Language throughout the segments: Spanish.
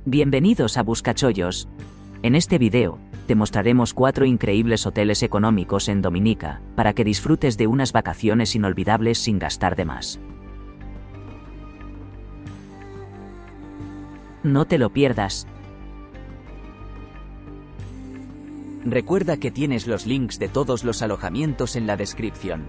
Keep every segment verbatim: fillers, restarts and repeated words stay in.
Bienvenidos a Buscachollos. En este video, te mostraremos cuatro increíbles hoteles económicos en Dominica, para que disfrutes de unas vacaciones inolvidables sin gastar de más. No te lo pierdas. Recuerda que tienes los links de todos los alojamientos en la descripción.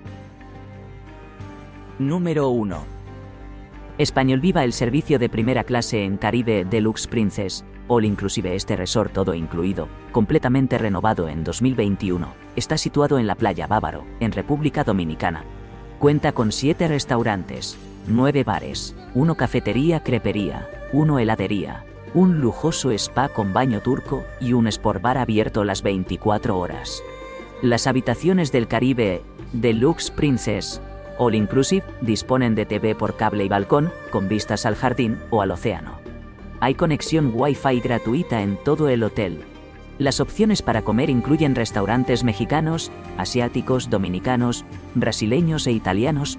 Número uno. Español Viva, el servicio de primera clase en Caribe Deluxe Princess, All Inclusive. Este resort todo incluido, completamente renovado en dos mil veintiuno, está situado en la playa Bávaro, en República Dominicana. Cuenta con siete restaurantes, nueve bares, una cafetería crepería, una heladería, un lujoso spa con baño turco y un sport bar abierto las veinticuatro horas. Las habitaciones del Caribe Deluxe Princess All Inclusive disponen de T V por cable y balcón, con vistas al jardín o al océano. Hay conexión Wi-Fi gratuita en todo el hotel. Las opciones para comer incluyen restaurantes mexicanos, asiáticos, dominicanos, brasileños e italianos.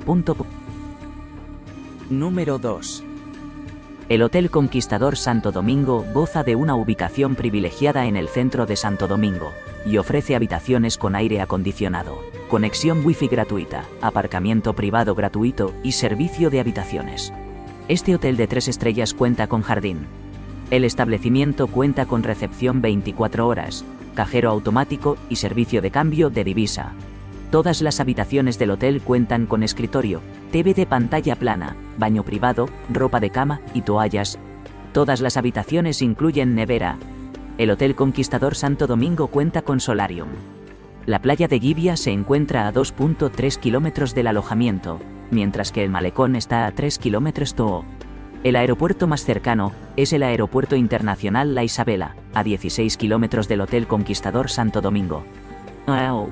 Número dos. El Hotel Conquistador Santo Domingo goza de una ubicación privilegiada en el centro de Santo Domingo, y ofrece habitaciones con aire acondicionado, conexión Wi-Fi gratuita, aparcamiento privado gratuito y servicio de habitaciones. Este hotel de tres estrellas cuenta con jardín. El establecimiento cuenta con recepción veinticuatro horas, cajero automático y servicio de cambio de divisa. Todas las habitaciones del hotel cuentan con escritorio, T V de pantalla plana, baño privado, ropa de cama y toallas. Todas las habitaciones incluyen nevera. El Hotel Conquistador Santo Domingo cuenta con solarium. La playa de Gibia se encuentra a dos punto tres kilómetros del alojamiento, mientras que el malecón está a tres kilómetros. El aeropuerto más cercano es el Aeropuerto Internacional La Isabela, a dieciséis kilómetros del Hotel Conquistador Santo Domingo. Oh.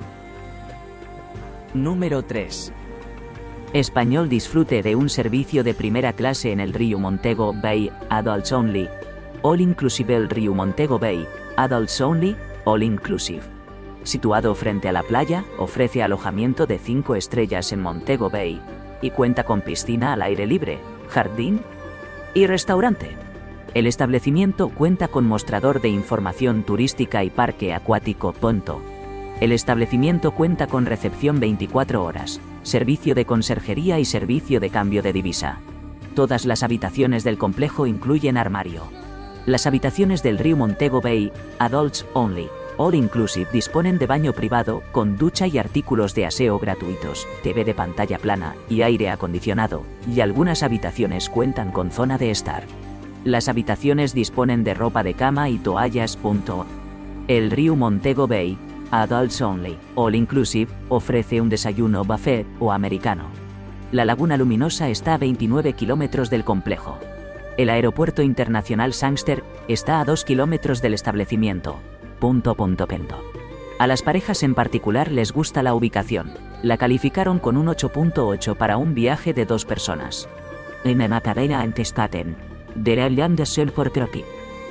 Número tres. Español disfrute de un servicio de primera clase en el Rio Montego Bay, Adults Only. All Inclusive. El Rio Montego Bay, Adults Only, All Inclusive. Situado frente a la playa, ofrece alojamiento de cinco estrellas en Montego Bay, y cuenta con piscina al aire libre, jardín y restaurante. El establecimiento cuenta con mostrador de información turística y parque acuático. Punto. El establecimiento cuenta con recepción veinticuatro horas, servicio de conserjería y servicio de cambio de divisa. Todas las habitaciones del complejo incluyen armario. Las habitaciones del Rio Montego Bay, Adults Only, All Inclusive disponen de baño privado, con ducha y artículos de aseo gratuitos, T V de pantalla plana y aire acondicionado, y algunas habitaciones cuentan con zona de estar. Las habitaciones disponen de ropa de cama y toallas. El Rio Montego Bay, Adults Only, All Inclusive, ofrece un desayuno buffet o americano. La Laguna Luminosa está a veintinueve kilómetros del complejo. El Aeropuerto Internacional Sangster está a dos kilómetros del establecimiento. Punto, punto, punto. A las parejas en particular les gusta la ubicación. La calificaron con un ocho punto ocho para un viaje de dos personas. En la cadena antestaten. De la Land por Croquis.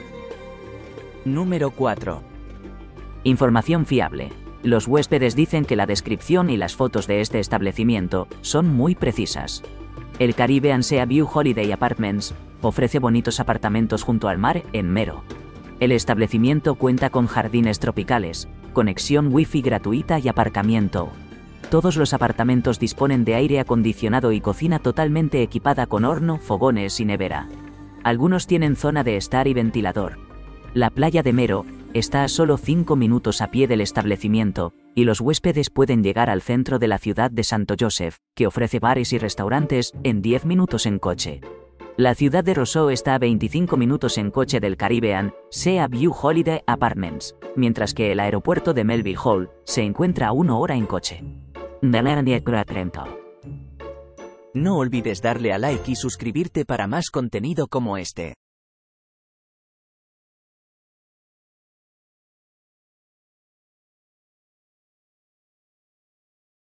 Número cuatro. Información fiable. Los huéspedes dicen que la descripción y las fotos de este establecimiento son muy precisas. El Caribbean Sea View Holiday Apartments ofrece bonitos apartamentos junto al mar, en Mero. El establecimiento cuenta con jardines tropicales, conexión Wi-Fi gratuita y aparcamiento. Todos los apartamentos disponen de aire acondicionado y cocina totalmente equipada con horno, fogones y nevera. Algunos tienen zona de estar y ventilador. La playa de Mero está a solo cinco minutos a pie del establecimiento, y los huéspedes pueden llegar al centro de la ciudad de Santo Joseph, que ofrece bares y restaurantes, en diez minutos en coche. La ciudad de Roseau está a veinticinco minutos en coche del Caribbean Sea View Holiday Apartments, mientras que el aeropuerto de Melville Hall se encuentra a una hora en coche. No olvides darle a like y suscribirte para más contenido como este.